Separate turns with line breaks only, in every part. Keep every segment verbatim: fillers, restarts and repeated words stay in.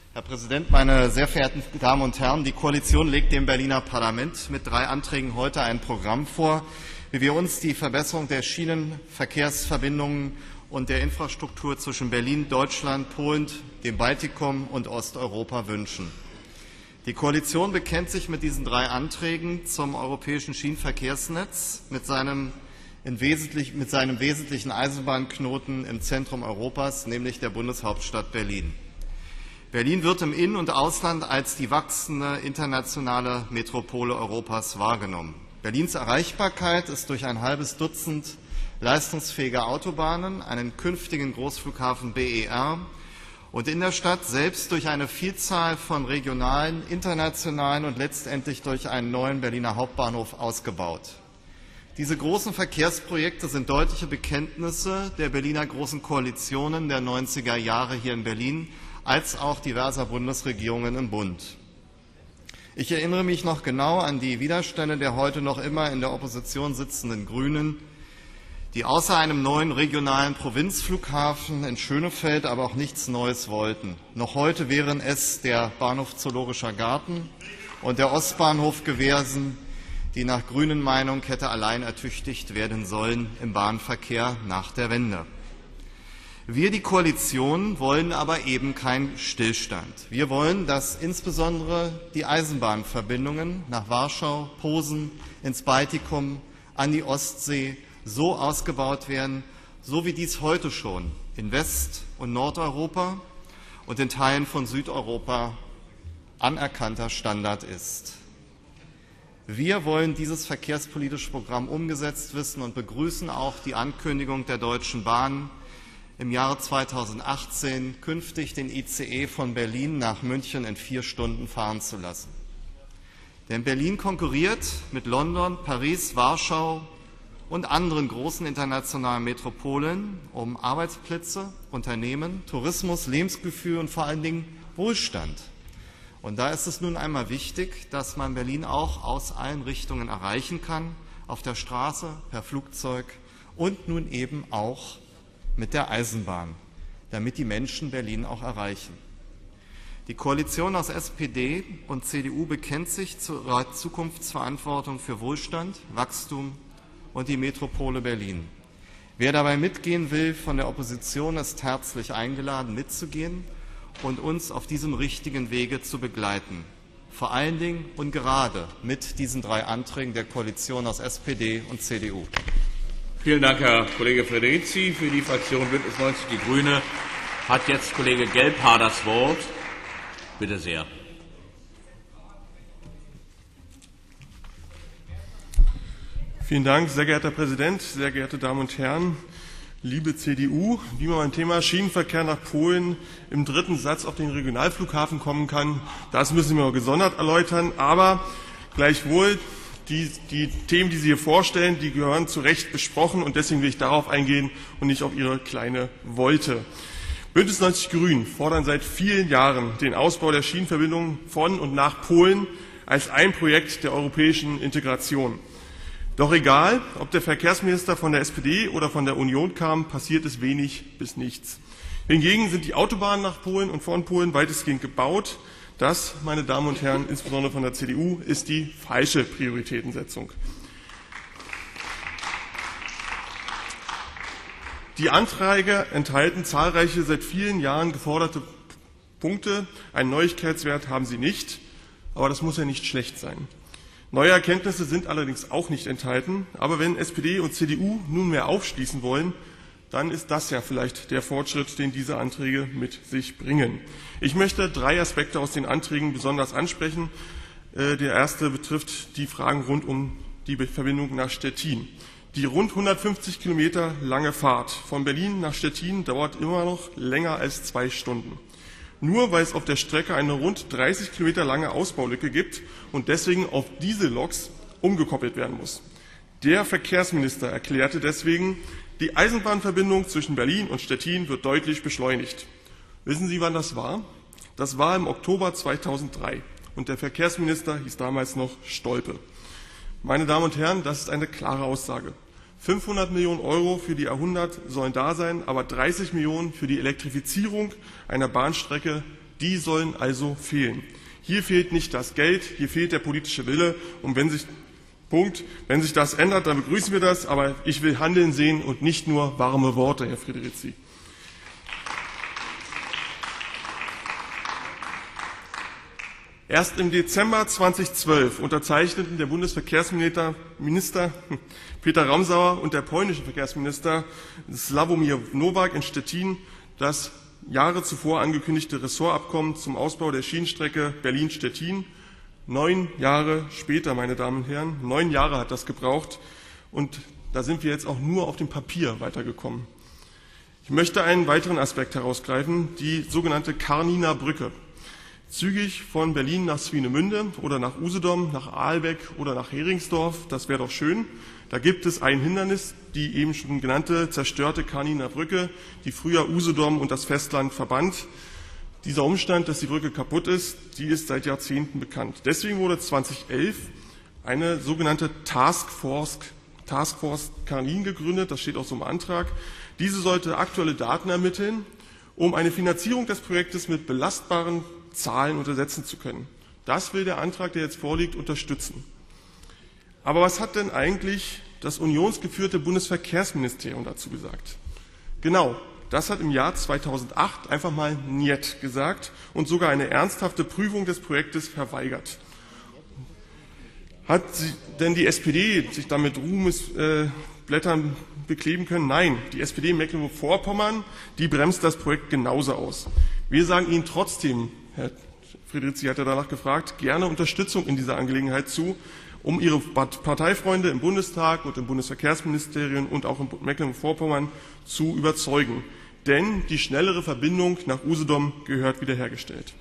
Herr Präsident, meine sehr verehrten Damen und Herren! Die Koalition legt dem Berliner Parlament mit drei Anträgen heute ein Programm vor, wie wir uns die Verbesserung der Schienenverkehrsverbindungen und der Infrastruktur zwischen Berlin, Deutschland, Polen, dem Baltikum und Osteuropa wünschen. Die Koalition bekennt sich mit diesen drei Anträgen zum europäischen Schienenverkehrsnetz mit seinem, in wesentlich, mit seinem wesentlichen Eisenbahnknoten im Zentrum Europas, nämlich der Bundeshauptstadt Berlin. Berlin wird im In- und Ausland als die wachsende internationale Metropole Europas wahrgenommen. Berlins Erreichbarkeit ist durch ein halbes Dutzend leistungsfähiger Autobahnen, einen künftigen Großflughafen B E R und in der Stadt selbst durch eine Vielzahl von regionalen, internationalen und letztendlich durch einen neuen Berliner Hauptbahnhof ausgebaut. Diese großen Verkehrsprojekte sind deutliche Bekenntnisse der Berliner Großen Koalitionen der neunziger Jahre hier in Berlin, als auch diverser Bundesregierungen im Bund. Ich erinnere mich noch genau an die Widerstände der heute noch immer in der Opposition sitzenden Grünen, die außer einem neuen regionalen Provinzflughafen in Schönefeld aber auch nichts Neues wollten. Noch heute wären es der Bahnhof Zoologischer Garten und der Ostbahnhof gewesen, die nach grünen Meinung hätte allein ertüchtigt werden sollen im Bahnverkehr nach der Wende. Wir, die Koalition, wollen aber eben keinen Stillstand. Wir wollen, dass insbesondere die Eisenbahnverbindungen nach Warschau, Posen, ins Baltikum, an die Ostsee so ausgebaut werden, so wie dies heute schon in West- und Nordeuropa und in Teilen von Südeuropa anerkannter Standard ist. Wir wollen dieses verkehrspolitische Programm umgesetzt wissen und begrüßen auch die Ankündigung der Deutschen Bahn, im Jahre zweitausendachtzehn künftig den I C E von Berlin nach München in vier Stunden fahren zu lassen. Denn Berlin konkurriert mit London, Paris, Warschau und anderen großen internationalen Metropolen um Arbeitsplätze, Unternehmen, Tourismus, Lebensgefühl und vor allen Dingen Wohlstand. Und da ist es nun einmal wichtig, dass man Berlin auch aus allen Richtungen erreichen kann, auf der Straße, per Flugzeug und nun eben auch mit der Eisenbahn, damit die Menschen Berlin auch erreichen. Die Koalition aus S P D und C D U bekennt sich zur Zukunftsverantwortung für Wohlstand, Wachstum und die Metropole Berlin. Wer dabei mitgehen will von der Opposition, ist herzlich eingeladen, mitzugehen und uns auf diesem richtigen Wege zu begleiten. Vor allen Dingen und gerade mit diesen drei Anträgen der Koalition aus S P D und C D U.
Vielen Dank, Herr Kollege Frederici. Für die Fraktion Bündnis neunzig Die Grüne hat jetzt Kollege Gelbhaar das Wort. Bitte sehr.
Vielen Dank, sehr geehrter Herr Präsident, sehr geehrte Damen und Herren, liebe C D U. Wie man beim Thema Schienenverkehr nach Polen im dritten Satz auf den Regionalflughafen kommen kann, das müssen wir gesondert erläutern. Aber gleichwohl, Die, die Themen, die Sie hier vorstellen, die gehören zu Recht besprochen, und deswegen will ich darauf eingehen und nicht auf Ihre kleine Wolte. Bündnis neunzig Die Grünen fordern seit vielen Jahren den Ausbau der Schienenverbindungen von und nach Polen als ein Projekt der europäischen Integration. Doch egal, ob der Verkehrsminister von der S P D oder von der Union kam, passiert es wenig bis nichts. Hingegen sind die Autobahnen nach Polen und von Polen weitestgehend gebaut. Das, meine Damen und Herren, insbesondere von der C D U, ist die falsche Prioritätensetzung. Die Anträge enthalten zahlreiche, seit vielen Jahren geforderte Punkte. Einen Neuigkeitswert haben sie nicht, aber das muss ja nicht schlecht sein. Neue Erkenntnisse sind allerdings auch nicht enthalten. Aber wenn S P D und C D U nunmehr aufschließen wollen, dann ist das ja vielleicht der Fortschritt, den diese Anträge mit sich bringen. Ich möchte drei Aspekte aus den Anträgen besonders ansprechen. Der erste betrifft die Fragen rund um die Verbindung nach Stettin. Die rund hundertfünfzig Kilometer lange Fahrt von Berlin nach Stettin dauert immer noch länger als zwei Stunden. Nur weil es auf der Strecke eine rund dreißig Kilometer lange Ausbaulücke gibt und deswegen auf diese Loks umgekoppelt werden muss. Der Verkehrsminister erklärte deswegen, die Eisenbahnverbindung zwischen Berlin und Stettin wird deutlich beschleunigt. Wissen Sie, wann das war? Das war im Oktober zweitausenddrei und der Verkehrsminister hieß damals noch Stolpe. Meine Damen und Herren, das ist eine klare Aussage. fünfhundert Millionen Euro für die A hundert sollen da sein, aber dreißig Millionen für die Elektrifizierung einer Bahnstrecke Die sollen also fehlen. Hier fehlt nicht das Geld, hier fehlt der politische Wille. Und wenn sich, Punkt, wenn sich das ändert, dann begrüßen wir das. Aber ich will Handeln sehen und nicht nur warme Worte, Herr Frederici. Erst im Dezember zweitausendzwölf unterzeichneten der Bundesverkehrsminister Minister Peter Ramsauer und der polnische Verkehrsminister Sławomir Nowak in Stettin das Jahre zuvor angekündigte Ressortabkommen zum Ausbau der Schienenstrecke Berlin-Stettin. Neun Jahre später, meine Damen und Herren, neun Jahre hat das gebraucht und da sind wir jetzt auch nur auf dem Papier weitergekommen. Ich möchte einen weiteren Aspekt herausgreifen, die sogenannte Karniner Brücke. Zügig von Berlin nach Swinemünde oder nach Usedom, nach Aalbeck oder nach Heringsdorf, das wäre doch schön. Da gibt es ein Hindernis, die eben schon genannte zerstörte Karniner Brücke, die früher Usedom und das Festland verband. Dieser Umstand, dass die Brücke kaputt ist, die ist seit Jahrzehnten bekannt. Deswegen wurde zweitausendelf eine sogenannte Taskforce, Taskforce Karnin gegründet, das steht auch so im Antrag. Diese sollte aktuelle Daten ermitteln, um eine Finanzierung des Projektes mit belastbaren Zahlen untersetzen zu können. Das will der Antrag, der jetzt vorliegt, unterstützen. Aber was hat denn eigentlich das unionsgeführte Bundesverkehrsministerium dazu gesagt? Genau, das hat im Jahr zweitausendacht einfach mal Niet gesagt und sogar eine ernsthafte Prüfung des Projektes verweigert. Hat sie, denn die S P D sich damit Ruhmesblättern äh, bekleben können? Nein, die S P D in Mecklenburg-Vorpommern, die bremst das Projekt genauso aus. Wir sagen Ihnen trotzdem, Herr Frederici hat ja danach gefragt, gerne Unterstützung in dieser Angelegenheit zu, um Ihre Parteifreunde im Bundestag und im Bundesverkehrsministerium und auch in Mecklenburg-Vorpommern zu überzeugen. Denn die schnellere Verbindung nach Usedom gehört wiederhergestellt.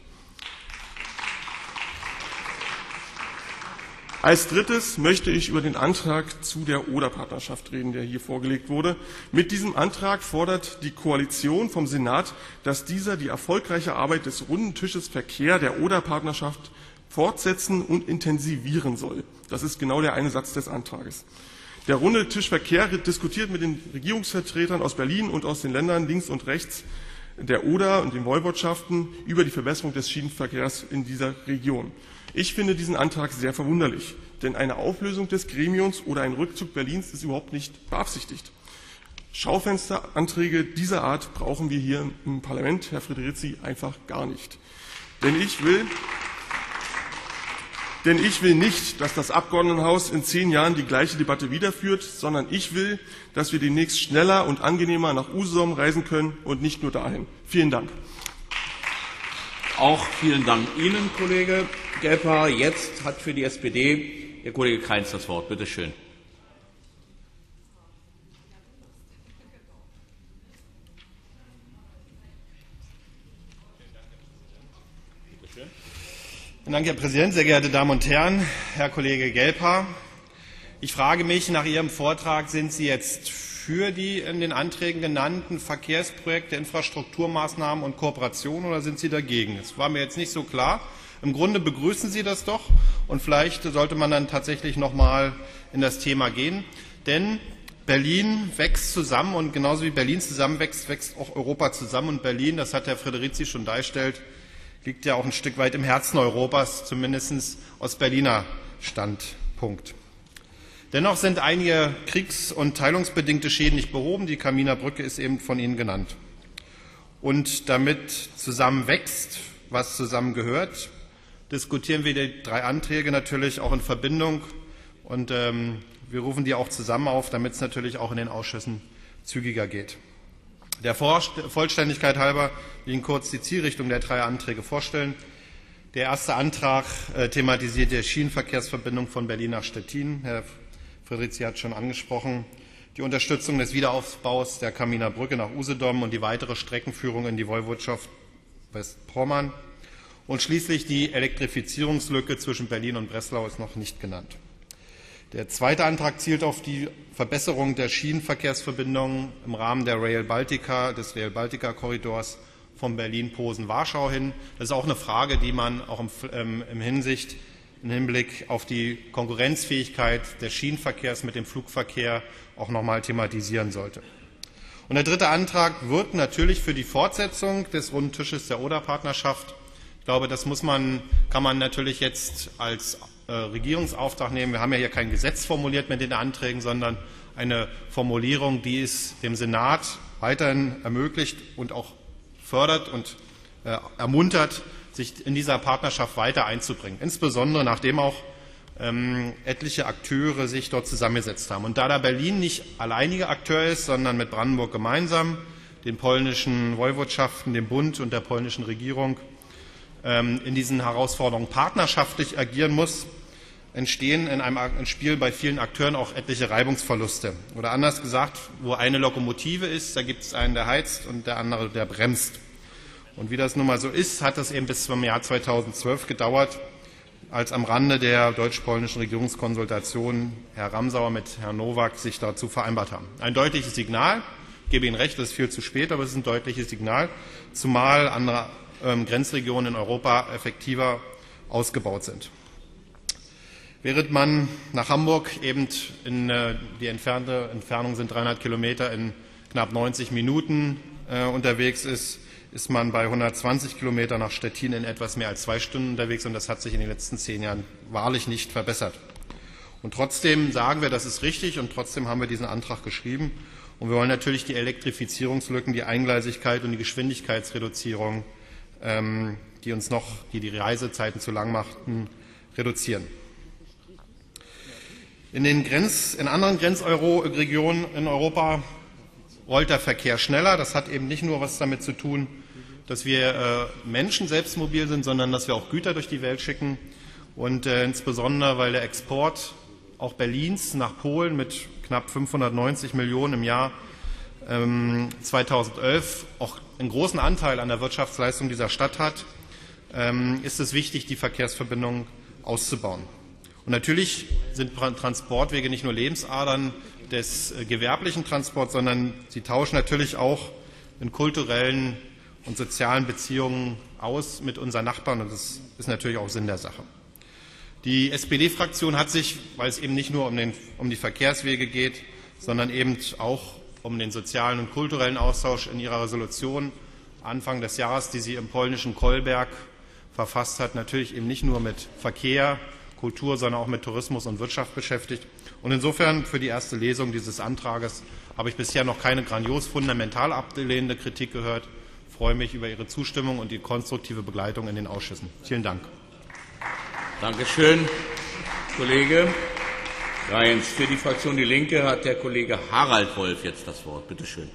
Als drittes möchte ich über den Antrag zu der Oder-Partnerschaft reden, der hier vorgelegt wurde. Mit diesem Antrag fordert die Koalition vom Senat, dass dieser die erfolgreiche Arbeit des runden Tisches Verkehr der Oder-Partnerschaft fortsetzen und intensivieren soll. Das ist genau der eine Satz des Antrages. Der runde Tisch Verkehr diskutiert mit den Regierungsvertretern aus Berlin und aus den Ländern links und rechts der Oder und den Woiwodschaften über die Verbesserung des Schienenverkehrs in dieser Region. Ich finde diesen Antrag sehr verwunderlich, denn eine Auflösung des Gremiums oder ein Rückzug Berlins ist überhaupt nicht beabsichtigt. Schaufensteranträge dieser Art brauchen wir hier im Parlament, Herr Frederici, einfach gar nicht. Denn ich will, denn ich will nicht, dass das Abgeordnetenhaus in zehn Jahren die gleiche Debatte wiederführt, sondern ich will, dass wir demnächst schneller und angenehmer nach Usedom reisen können und nicht nur dahin. Vielen Dank.
Auch vielen Dank Ihnen, Kollege Gelper. Jetzt hat für die S P D der Kollege Kreins das Wort. Bitte schön.
Vielen Dank, Herr Präsident, sehr geehrte Damen und Herren, Herr Kollege Gelper. Ich frage mich, nach Ihrem Vortrag, sind Sie jetzt für die in den Anträgen genannten Verkehrsprojekte, Infrastrukturmaßnahmen und Kooperationen oder sind Sie dagegen? Das war mir jetzt nicht so klar. Im Grunde begrüßen Sie das doch und vielleicht sollte man dann tatsächlich noch mal in das Thema gehen. Denn Berlin wächst zusammen und genauso wie Berlin zusammenwächst, wächst auch Europa zusammen. Und Berlin, das hat Herr Frederici schon dargestellt, liegt ja auch ein Stück weit im Herzen Europas, zumindest aus Berliner Standpunkt. Dennoch sind einige kriegs- und teilungsbedingte Schäden nicht behoben. Die Karniner Brücke ist eben von Ihnen genannt. Und damit zusammen wächst, was zusammengehört, diskutieren wir die drei Anträge natürlich auch in Verbindung. Und ähm, wir rufen die auch zusammen auf, damit es natürlich auch in den Ausschüssen zügiger geht. Der Vollständigkeit halber will ich Ihnen kurz die Zielrichtung der drei Anträge vorstellen. Der erste Antrag äh, thematisiert die Schienenverkehrsverbindung von Berlin nach Stettin. Herr Frederici hat schon angesprochen, die Unterstützung des Wiederaufbaus der Karniner Brücke nach Usedom und die weitere Streckenführung in die Woiwodschaft Westpommern. Und schließlich die Elektrifizierungslücke zwischen Berlin und Breslau ist noch nicht genannt. Der zweite Antrag zielt auf die Verbesserung der Schienenverkehrsverbindungen im Rahmen der Rail Baltica, des Rail Baltica-Korridors von Berlin-Posen-Warschau hin. Das ist auch eine Frage, die man auch im, ähm, im Hinsicht im Hinblick auf die Konkurrenzfähigkeit des Schienenverkehrs mit dem Flugverkehr auch noch mal thematisieren sollte. Und der dritte Antrag wirkt natürlich für die Fortsetzung des runden Tisches der Oder-Partnerschaft. glaube, das muss man, kann man natürlich jetzt als äh, Regierungsauftrag nehmen. Wir haben ja hier kein Gesetz formuliert mit den Anträgen, sondern eine Formulierung, die es dem Senat weiterhin ermöglicht und auch fördert und äh, ermuntert, sich in dieser Partnerschaft weiter einzubringen. Insbesondere nachdem auch ähm, etliche Akteure sich dort zusammengesetzt haben. Und da da Berlin nicht alleiniger Akteur ist, sondern mit Brandenburg gemeinsam, den polnischen Woiwodschaften, dem Bund und der polnischen Regierung ähm, in diesen Herausforderungen partnerschaftlich agieren muss, entstehen in einem Spiel bei vielen Akteuren auch etliche Reibungsverluste. Oder anders gesagt, wo eine Lokomotive ist, da gibt es einen, der heizt und der andere, der bremst. Und wie das nun mal so ist, hat es eben bis zum Jahr zweitausendzwölf gedauert, als am Rande der deutsch-polnischen Regierungskonsultation Herr Ramsauer mit Herrn Nowak sich dazu vereinbart haben. Ein deutliches Signal, ich gebe Ihnen recht, das ist viel zu spät, aber es ist ein deutliches Signal, zumal andere ähm, Grenzregionen in Europa effektiver ausgebaut sind. Während man nach Hamburg eben in äh, die entfernte Entfernung sind dreihundert Kilometer in knapp neunzig Minuten äh, unterwegs ist, ist man bei hundertzwanzig Kilometer nach Stettin in etwas mehr als zwei Stunden unterwegs, und das hat sich in den letzten zehn Jahren wahrlich nicht verbessert. Und trotzdem sagen wir, das ist richtig, und trotzdem haben wir diesen Antrag geschrieben. Und wir wollen natürlich die Elektrifizierungslücken, die Eingleisigkeit und die Geschwindigkeitsreduzierung, ähm, die uns noch, die die Reisezeiten zu lang machten, reduzieren. In den Grenz, in anderen Grenzregionen in Europa rollt der Verkehr schneller. Das hat eben nicht nur was damit zu tun, dass wir äh, Menschen selbst mobil sind, sondern dass wir auch Güter durch die Welt schicken. Und äh, insbesondere, weil der Export auch Berlins nach Polen mit knapp fünfhundertneunzig Millionen im Jahr ähm, zweitausendelf auch einen großen Anteil an der Wirtschaftsleistung dieser Stadt hat, ähm, ist es wichtig, die Verkehrsverbindungen auszubauen. Und natürlich sind Transportwege nicht nur Lebensadern des äh, gewerblichen Transports, sondern sie tauschen natürlich auch in kulturellen und sozialen Beziehungen aus mit unseren Nachbarn, und das ist natürlich auch Sinn der Sache. Die S P D-Fraktion hat sich, weil es eben nicht nur um, den, um die Verkehrswege geht, sondern eben auch um den sozialen und kulturellen Austausch in ihrer Resolution Anfang des Jahres, die sie im polnischen Kolberg verfasst hat, natürlich eben nicht nur mit Verkehr, Kultur, sondern auch mit Tourismus und Wirtschaft beschäftigt. Und insofern für die erste Lesung dieses Antrages habe ich bisher noch keine grandios fundamental ablehnende Kritik gehört. Ich freue mich über Ihre Zustimmung und die konstruktive Begleitung in den Ausschüssen. Vielen Dank.
Danke schön, Kollege Reins. Für die Fraktion Die Linke hat der Kollege Harald Wolf jetzt das Wort. Bitte schön.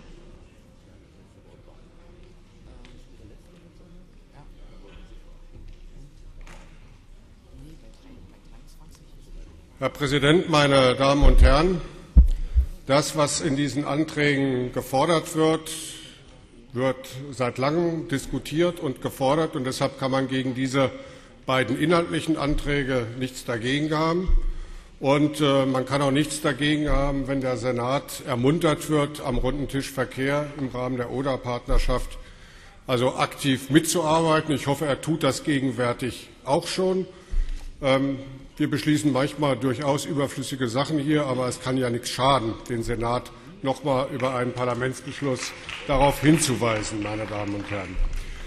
Herr Präsident, meine Damen und Herren! Das, was in diesen Anträgen gefordert wird, wird seit langem diskutiert und gefordert, und deshalb kann man gegen diese beiden inhaltlichen Anträge nichts dagegen haben. Und äh, man kann auch nichts dagegen haben, wenn der Senat ermuntert wird, am runden Tisch Verkehr im Rahmen der Oder-Partnerschaft also aktiv mitzuarbeiten. Ich hoffe, er tut das gegenwärtig auch schon. Ähm, wir beschließen manchmal durchaus überflüssige Sachen hier, aber es kann ja nichts schaden, den Senat noch einmal über einen Parlamentsbeschluss darauf hinzuweisen, meine Damen und Herren.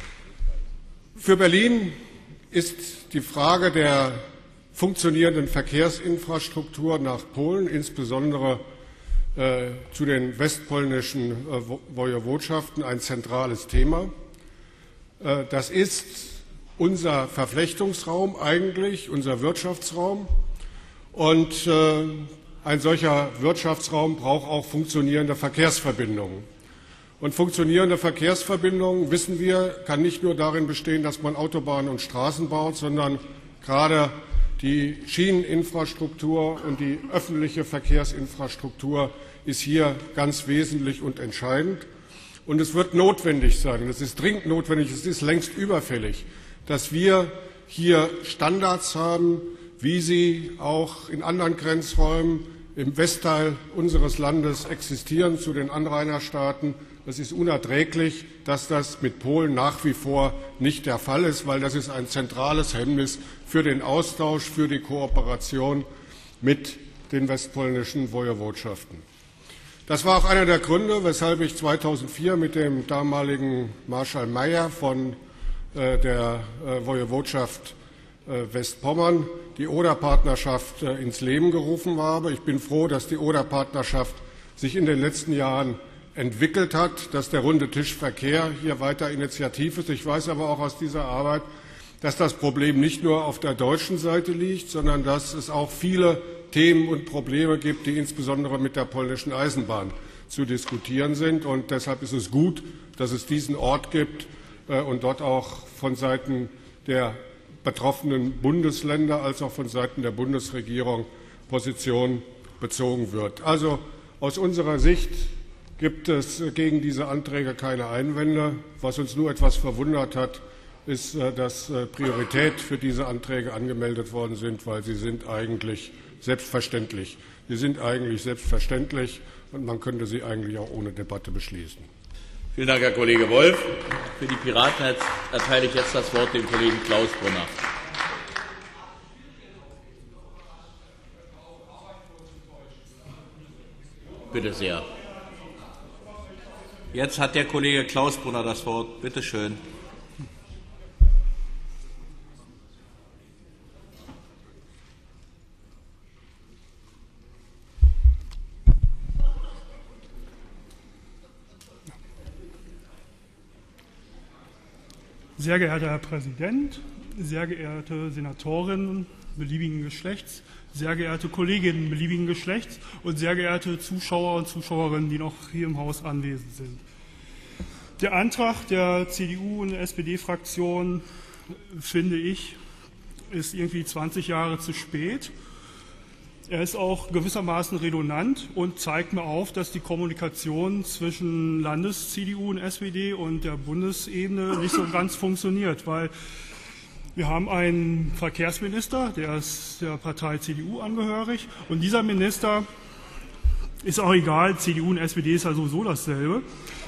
Für Berlin ist die Frage der funktionierenden Verkehrsinfrastruktur nach Polen, insbesondere äh, zu den westpolnischen äh, Wojewodschaften, ein zentrales Thema. Äh, das ist unser Verflechtungsraum eigentlich, unser Wirtschaftsraum. Und äh, ein solcher Wirtschaftsraum braucht auch funktionierende Verkehrsverbindungen. Und funktionierende Verkehrsverbindungen, wissen wir, kann nicht nur darin bestehen, dass man Autobahnen und Straßen baut, sondern gerade die Schieneninfrastruktur und die öffentliche Verkehrsinfrastruktur ist hier ganz wesentlich und entscheidend. Und es wird notwendig sein, es ist dringend notwendig, es ist längst überfällig, dass wir hier Standards haben, wie sie auch in anderen Grenzräumen im Westteil unseres Landes existieren zu den Anrainerstaaten. Es ist unerträglich, dass das mit Polen nach wie vor nicht der Fall ist, weil das ist ein zentrales Hemmnis für den Austausch, für die Kooperation mit den westpolnischen Wojewodschaften. Das war auch einer der Gründe, weshalb ich zweitausendvier mit dem damaligen Marschall Mayr von der Woiwodschaft Westpommern die Oder-Partnerschaft ins Leben gerufen habe. Ich bin froh, dass die Oder-Partnerschaft sich in den letzten Jahren entwickelt hat, dass der runde Tisch Verkehr hier weiter initiativ ist. Ich weiß aber auch aus dieser Arbeit, dass das Problem nicht nur auf der deutschen Seite liegt, sondern dass es auch viele Themen und Probleme gibt, die insbesondere mit der polnischen Eisenbahn zu diskutieren sind. Und deshalb ist es gut, dass es diesen Ort gibt und dort auch von Seiten der betroffenen Bundesländer als auch von Seiten der Bundesregierung Position bezogen wird. Also aus unserer Sicht gibt es gegen diese Anträge keine Einwände. Was uns nur etwas verwundert hat, ist, dass Priorität für diese Anträge angemeldet worden sind, weil sie sind eigentlich selbstverständlich. Sie sind eigentlich selbstverständlich und man könnte sie eigentlich auch ohne Debatte beschließen.
Vielen Dank, Herr Kollege Wolf. Für die Piraten erteile ich jetzt das Wort dem Kollegen Klaus Brunner. Bitte sehr. Jetzt hat der Kollege Klaus Brunner das Wort. Bitte schön.
Sehr geehrter Herr Präsident, sehr geehrte Senatorinnen beliebigen Geschlechts, sehr geehrte Kolleginnen beliebigen Geschlechts und sehr geehrte Zuschauer und Zuschauerinnen, die noch hier im Haus anwesend sind. Der Antrag der C D U und der S P D-Fraktion, finde ich, ist irgendwie zwanzig Jahre zu spät. Er ist auch gewissermaßen redundant und zeigt mir auf, dass die Kommunikation zwischen Landes-C D U und S P D und der Bundesebene nicht so ganz funktioniert, weil wir haben einen Verkehrsminister, der ist der Partei C D U angehörig, und dieser Minister ist auch egal, C D U und S P D ist ja sowieso dasselbe.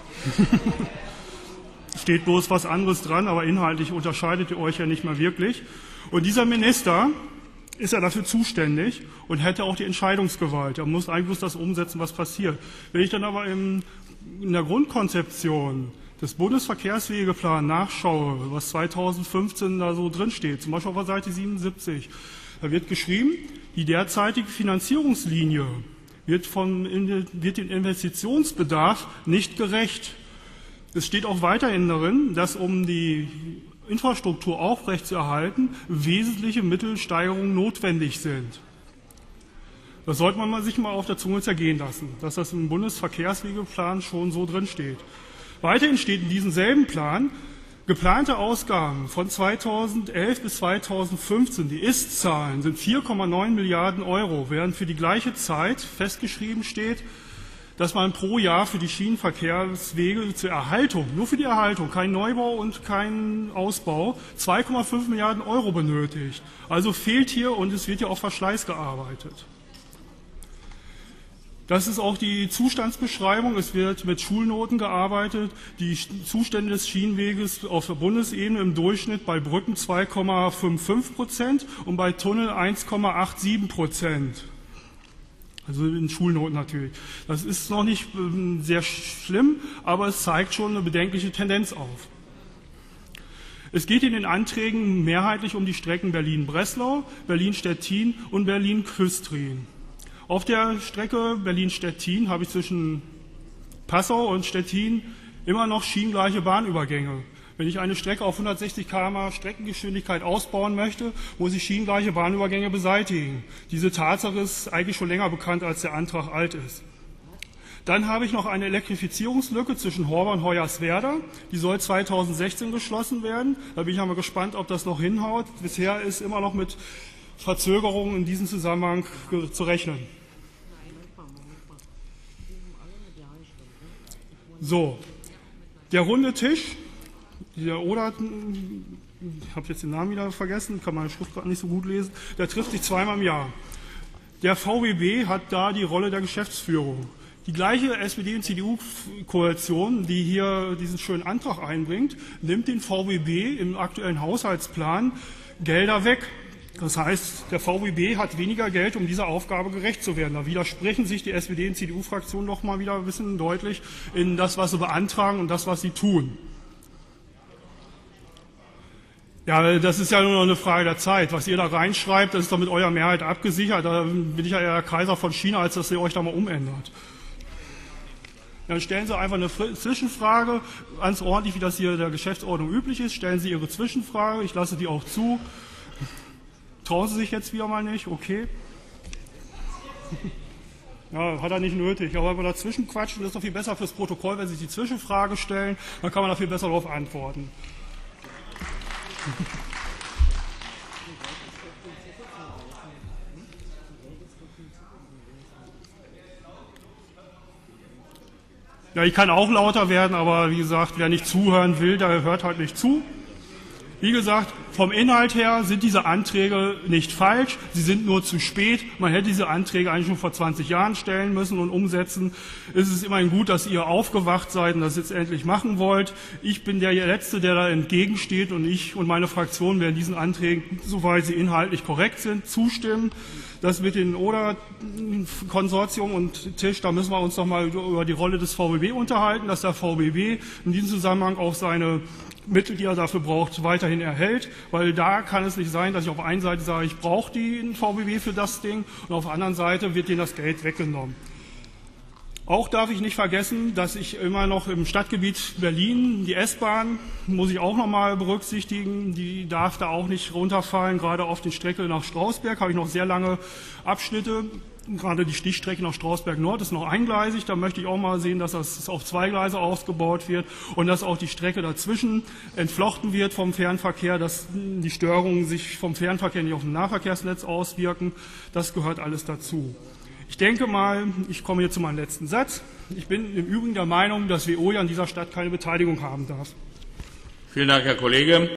Steht bloß was anderes dran, aber inhaltlich unterscheidet ihr euch ja nicht mal wirklich. Und dieser Minister ist er dafür zuständig und hätte auch die Entscheidungsgewalt. Er muss eigentlich bloß das umsetzen, was passiert. Wenn ich dann aber in, in der Grundkonzeption des Bundesverkehrswegeplans nachschaue, was zweitausendfünfzehn da so drinsteht, zum Beispiel auf der Seite siebenundsiebzig, da wird geschrieben, die derzeitige Finanzierungslinie wird, vom, wird dem Investitionsbedarf nicht gerecht. Es steht auch weiterhin darin, dass um die Infrastruktur aufrechtzuerhalten, wesentliche Mittelsteigerungen notwendig sind. Das sollte man sich mal auf der Zunge zergehen lassen, dass das im Bundesverkehrswegeplan schon so drin steht. Weiterhin steht in diesem selben Plan, geplante Ausgaben von zweitausendelf bis zweitausendfünfzehn, die Ist-Zahlen sind vier Komma neun Milliarden Euro, während für die gleiche Zeit festgeschrieben steht, dass man pro Jahr für die Schienenverkehrswege zur Erhaltung, nur für die Erhaltung, kein Neubau und kein Ausbau, zwei Komma fünf Milliarden Euro benötigt. Also fehlt hier und es wird ja auf Verschleiß gearbeitet. Das ist auch die Zustandsbeschreibung. Es wird mit Schulnoten gearbeitet. Die Zustände des Schienenweges auf der Bundesebene im Durchschnitt bei Brücken zwei Komma fünfundfünfzig Prozent und bei Tunnel eins Komma siebenundachtzig Prozent. Also in Schulnoten natürlich. Das ist noch nicht äh, sehr schlimm, aber es zeigt schon eine bedenkliche Tendenz auf. Es geht in den Anträgen mehrheitlich um die Strecken Berlin-Breslau, Berlin-Stettin und Berlin-Küstrin. Auf der Strecke Berlin-Stettin habe ich zwischen Passau und Stettin immer noch schienengleiche Bahnübergänge. Wenn ich eine Strecke auf hundertsechzig Kilometer pro Stunde Streckengeschwindigkeit ausbauen möchte, muss ich schienengleiche Bahnübergänge beseitigen. Diese Tatsache ist eigentlich schon länger bekannt, als der Antrag alt ist. Dann habe ich noch eine Elektrifizierungslücke zwischen Horber und Hoyerswerda. Die soll zweitausendsechzehn geschlossen werden. Da bin ich einmal gespannt, ob das noch hinhaut. Bisher ist immer noch mit Verzögerungen in diesem Zusammenhang zu rechnen. So, der runde Tisch. Der Oder, ich habe jetzt den Namen wieder vergessen, kann meine Schrift gerade nicht so gut lesen, der trifft sich zweimal im Jahr. Der V W B hat da die Rolle der Geschäftsführung. Die gleiche S P D- und C D U-Koalition, die hier diesen schönen Antrag einbringt, nimmt den V W B im aktuellen Haushaltsplan Gelder weg. Das heißt, der V W B hat weniger Geld, um dieser Aufgabe gerecht zu werden. Da widersprechen sich die S P D- und C D U-Fraktionen noch mal wieder ein bisschen deutlich in das, was sie beantragen und das, was sie tun. Ja, das ist ja nur noch eine Frage der Zeit. Was ihr da reinschreibt, das ist doch mit eurer Mehrheit abgesichert. Da bin ich ja eher der Kaiser von China, als dass ihr euch da mal umändert. Dann stellen Sie einfach eine Zwischenfrage, ganz ordentlich, wie das hier der Geschäftsordnung üblich ist. Stellen Sie Ihre Zwischenfrage, ich lasse die auch zu. Trauen Sie sich jetzt wieder mal nicht? Okay. Ja, hat er nicht nötig. Aber wenn wir dazwischen quatschen, das ist doch viel besser fürs Protokoll, wenn Sie sich die Zwischenfrage stellen, dann kann man da viel besser darauf antworten. Ja, ich kann auch lauter werden, aber wie gesagt, wer nicht zuhören will, der hört halt nicht zu. Wie gesagt, vom Inhalt her sind diese Anträge nicht falsch, sie sind nur zu spät. Man hätte diese Anträge eigentlich schon vor zwanzig Jahren stellen müssen und umsetzen. Es ist immerhin gut, dass ihr aufgewacht seid und das jetzt endlich machen wollt. Ich bin der Letzte, der da entgegensteht, und ich und meine Fraktion werden diesen Anträgen, soweit sie inhaltlich korrekt sind, zustimmen. Das mit den Oder-Konsortium und Tisch, da müssen wir uns noch mal über die Rolle des V B B unterhalten, dass der V B B in diesem Zusammenhang auch seine Mittel, die er dafür braucht, weiterhin erhält, weil da kann es nicht sein, dass ich auf der einen Seite sage, ich brauche den V B B für das Ding, und auf der anderen Seite wird denen das Geld weggenommen. Auch darf ich nicht vergessen, dass ich immer noch im Stadtgebiet Berlin, die S-Bahn, muss ich auch noch mal berücksichtigen, die darf da auch nicht runterfallen. Gerade auf die Strecke nach Strausberg habe ich noch sehr lange Abschnitte. Gerade die Stichstrecke nach Strausberg Nord ist noch eingleisig. Da möchte ich auch mal sehen, dass das auf zwei Gleise ausgebaut wird und dass auch die Strecke dazwischen entflochten wird vom Fernverkehr, dass die Störungen sich vom Fernverkehr nicht auf dem Nahverkehrsnetz auswirken. Das gehört alles dazu. Ich denke mal, ich komme hier zu meinem letzten Satz. Ich bin im Übrigen der Meinung, dass W O ja in dieser Stadt keine Beteiligung haben darf.
Vielen Dank, Herr Kollege.